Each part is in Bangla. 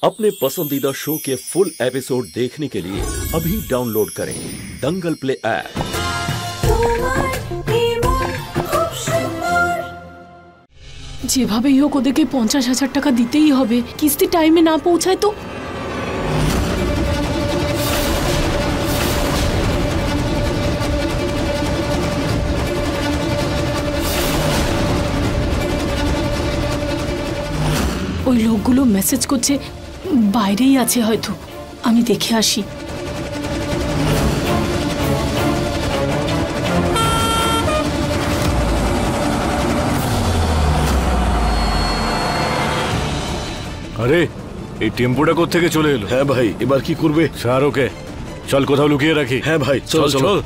अपने पसंदीदा शो के फुल एपिसोड देखने के लिए अभी डाउनलोड करें दंगल प्ले ऐप। যেভাবেই হোক ওদেরকে 50,000 টাকা দিতেই হবে, কিস্তি টাইমে না পৌঁছায় তো। ওই লোকগুলো মেসেজ করছে, বাইরেই আছে হয়তো, আমি দেখে আসি। আরে এই টেম্পোটা কোত্থেকে চলে এলো? হ্যাঁ ভাই, এবার কি করবে? স্যার ওকে চল কোথাও লুকিয়ে রাখি। হ্যাঁ ভাই, চল চল।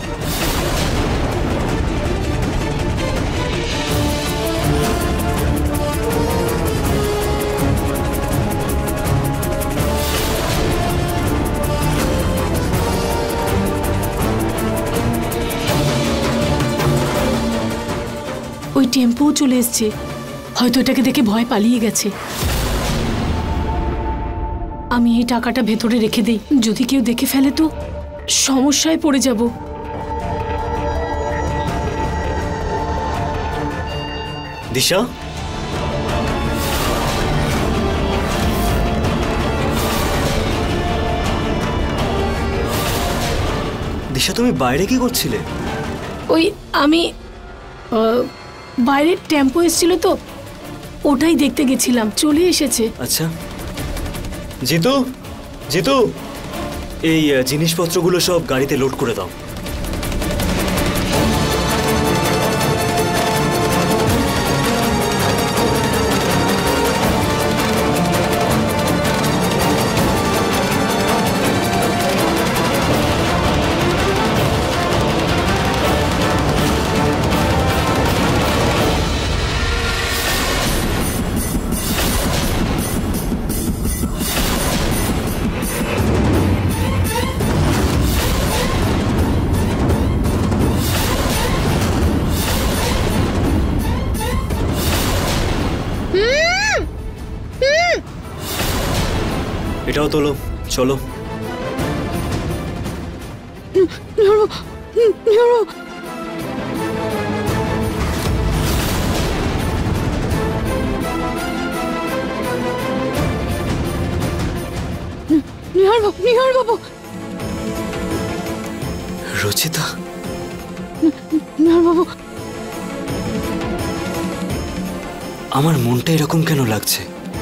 ওই টেম্পোও চলে এসছে, হয়তো এটাকে দেখে ভয় পালিয়ে গেছে। আমি এই টাকাটা ভেতরে রেখে দেই, যদি কেউ দেখে ফেলে তো সমস্যায় পড়ে যাব। দিশা, দিশা তুমি বাইরে কি করছিলে? ওই আমি বাইরে টেম্পো এসেছিল তো, ওটাই দেখতে গেছিলাম, চলে এসেছে। আচ্ছা জিতু, জিতু এই জিনিসপত্রগুলো সব গাড়িতে লোড করে দাও। এটাও তোলো, চলো। নিহার বাবু, রচিতা, নিহার বাবু, আমার মনটা এরকম কেন লাগছে?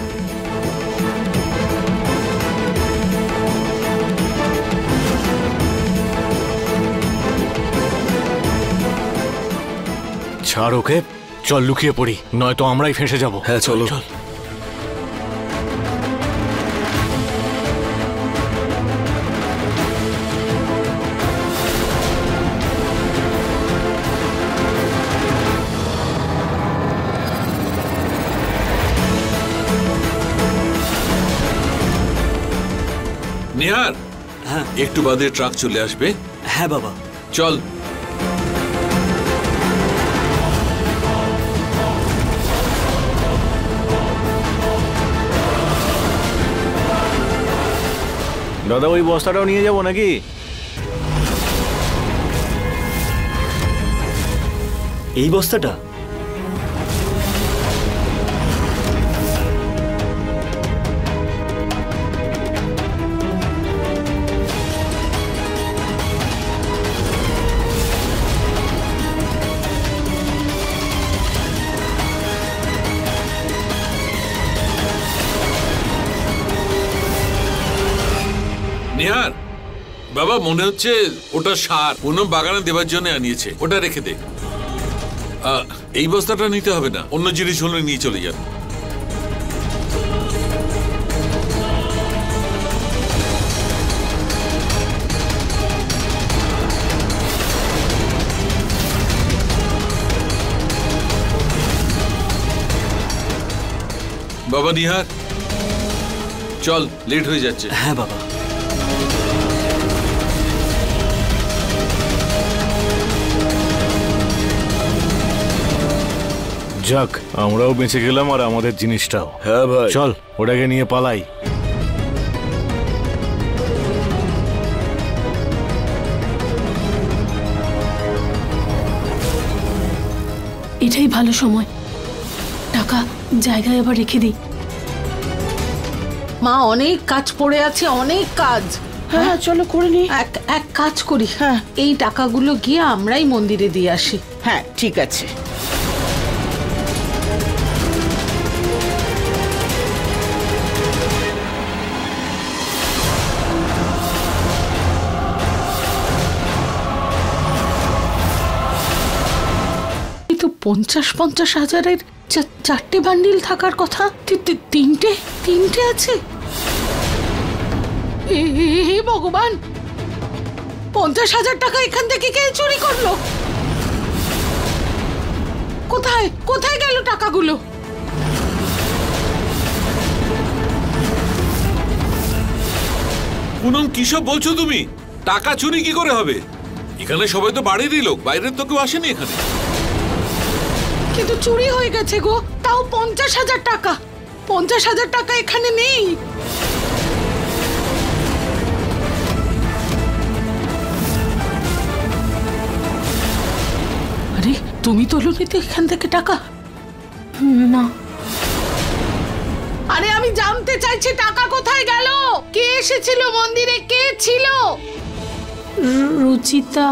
ছাড় ওকে, চল লুকিয়ে পড়ি, নয়তো আমরাই ফেঁসে যাব। হ্যাঁ চলো চল। নিহার, হ্যাঁ একটু বাদে ট্রাক চলে আসবে। হ্যাঁ বাবা, চল। দাদা ওই বস্তাটাও নিয়ে যাবো নাকি? এই বস্তাটা? নিহার বাবা, মনে হচ্ছে ওটা সার কোনো বাগানে দেবার জন্য আনিয়েছে, ওটা রেখে দে। এই বস্তাটা নিতে হবে না, অন্য জিনিস হলে নিয়ে চলে যান। বাবা নিহার, চল, লেট হয়ে যাচ্ছে। হ্যাঁ বাবা। যাক, আমরাও বেঁচে গেলাম আর আমাদের জিনিসটাও। হ্যাঁ ভাই, চল ওটাকে নিয়ে পালাই। এটাই ভালো সময়, টাকা জায়গায় আবার রেখে দিই। মা অনেক কাজ পড়ে আছে, অনেক কাজ। হ্যাঁ চলো করে নি। এক কাজ করি, হ্যাঁ। এই টাকাগুলো গিয়ে আমরাই মন্দিরে দিয়ে আসি। হ্যাঁ ঠিক আছে। এই তো 50,000-50,000-এর চারটে বান্ডিল থাকার কথা, তিনটে আছে। হে ভগবান, 50,000 টাকা এখান থেকে কে চুরি করলো? কোথায় গেল টাকাগুলো? পুনম কিসব বলছো তুমি? টাকা চুরি কি করে হবে? এখানে সবাই তো বাড়িরই লোক, বাইরের তো কেউ আসেনি এখানে। কিন্তু চুরি হয়ে গেছে গো, তাও 50,000 টাকা। 50,000 টাকা এখানে নেই। আরে তুমি তোলনি তো এখান থেকে টাকা? না। আরে আমি জানতে চাইছি টাকা কোথায় গেল? কে এসেছিল মন্দিরে? কে ছিল? রুচিতা।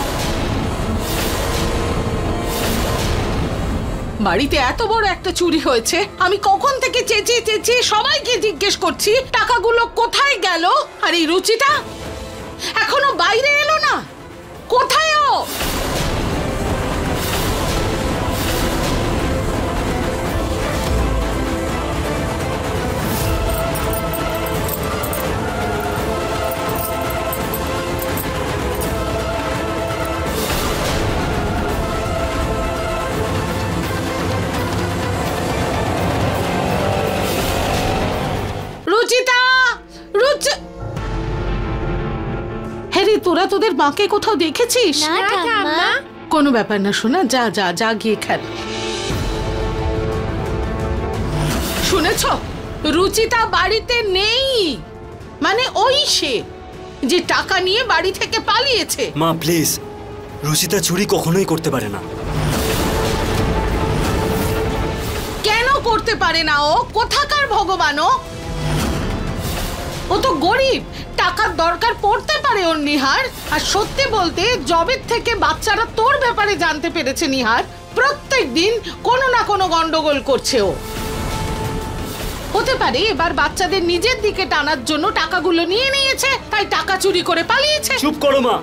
বাড়িতে এত বড় একটা চুরি হয়েছে, আমি কখন থেকে চেঁচিয়ে সবাইকে জিজ্ঞেস করছি টাকাগুলো কোথায় গেল। আর এই রুচিটা এখনো বাইরে এলো না, কোথায় ও? তোরা তোদের মাকে কোথাও দেখেছিস? কোনো ব্যাপার না শোনা, যা গিয়ে খেল। শুনেছ, রুচিতা বাড়িতে নেই। মানে ওই সে যে টাকা নিয়ে বাড়ি থেকে পালিয়েছে। মা প্লিজ, রুচিতা চুরি কখনোই করতে পারে না। কেন করতে পারে না ও? কোথাকার ভগবান ও তো গরিব, টাকার দরকার পড়তে পারে ওর নিহার। আর সত্যি বলতে জবের থেকে বাচ্চারা তোর ব্যাপারে জানতে পেরেছে নিহার, প্রত্যেক দিন কোনো না কোনো গন্ডগোল করছে ও। হতে পারে এবার বাচ্চাদের নিজের দিকে টানার জন্য টাকাগুলো নিয়ে নিয়েছে, তাই টাকা চুরি করে পালিয়েছে। চুপ করো মা,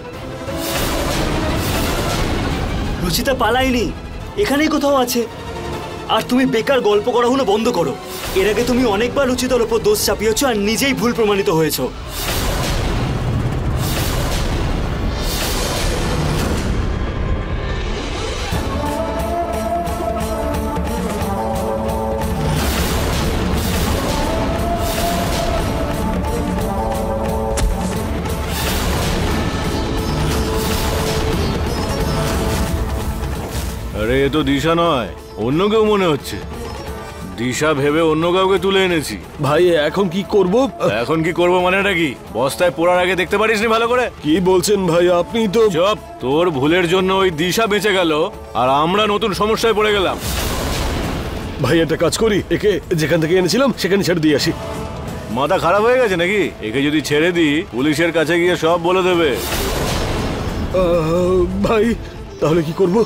রুচিতা পালায়নি, এখানেই কোথাও আছে। আর তুমি বেকার গল্প করা হলো বন্ধ করো। এর আগে তুমি অনেকবার রুচিতার উপর দোষ চাপিয়েছ আর নিজেই ভুল প্রমাণিত হয়েছ। আরে এ তো দিশা নয়, অন্য কেউ মনে হচ্ছে। দিশা ভেবে অন্য কাউকে তুলে এনেছি। ভাই এখন কি করব? এখন কি করবো মানেটা কি? বস্তায় পোড়ার আগে দেখতে পারিসনি ভালো করে? কি বলছেন ভাই? আপনি তো চুপ! তোর ভুলের জন্য ওই দিশা বেঁচে গেল আর আমরা নতুন সমস্যায় পড়ে গেলাম। ভাই একটা কাজ করি, একে যেখান থেকে এনেছিলাম সেখানে ছেড়ে দিয়ে আসি। মাথা খারাপ হয়ে গেছে নাকি? একে যদি ছেড়ে দিই পুলিশের কাছে গিয়ে সব বলে দেবে। ভাই তাহলে কি করব?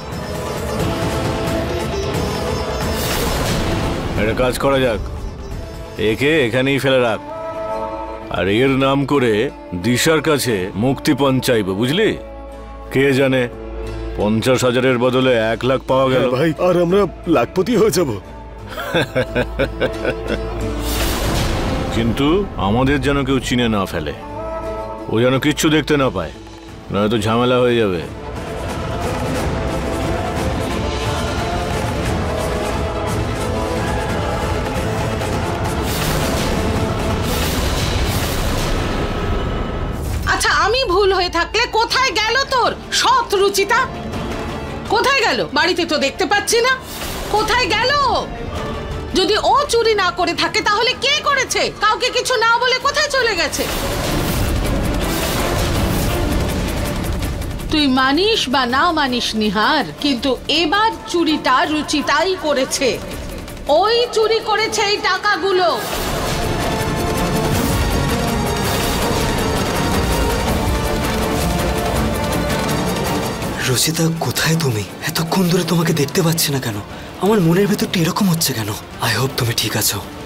একটা কাজ করা যাক, একে এখানেই ফেলে রাখ আর এর নাম করে দিশার কাছে মুক্তিপণ চাইবো, বুঝলি? কে জানে 50,000-এর বদলে 1 লাখ পাওয়া গেল। ভাই আর আমরা লাখপতি হয়ে যাব। কিন্তু আমাদের যেন কেউ চিনে না ফেলে, ও যেন কিচ্ছু দেখতে না পায়, নয়তো ঝামেলা হয়ে যাবে। আচ্ছা আমি ভুল হয়ে থাকলে কোথায় গেল তোর সৎ রুচিতা? কোথায় গেল? বাড়িতে তো দেখতে পাচ্ছি না। কোথায় গেল? যদি ও চুরি না করে থাকে তাহলে কে করেছে? কাউকে কিছু না বলে কোথায় চলে গেছে? তুই মানিস বা না মানিস নিহার, কিন্তু এবার চুরিটা রুচিতাই করেছে। ওই চুরি করেছে এই টাকাগুলো। রুচিতা, কোথায় তুমি? এতক্ষণ ধরে তোমাকে দেখতে পাচ্ছি না কেন? আমার মনের ভেতরটা এরকম হচ্ছে কেন? আই হোপ তুমি ঠিক আছো।